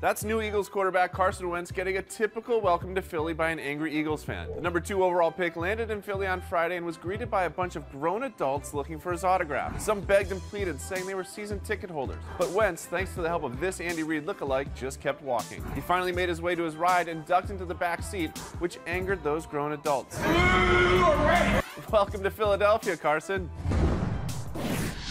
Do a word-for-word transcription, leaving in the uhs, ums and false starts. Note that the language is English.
That's new Eagles quarterback Carson Wentz getting a typical welcome to Philly by an angry Eagles fan. The number two overall pick landed in Philly on Friday and was greeted by a bunch of grown adults looking for his autograph. Some begged and pleaded, saying they were season ticket holders. But Wentz, thanks to the help of this Andy Reid lookalike, just kept walking. He finally made his way to his ride and ducked into the back seat, which angered those grown adults. Welcome to Philadelphia, Carson.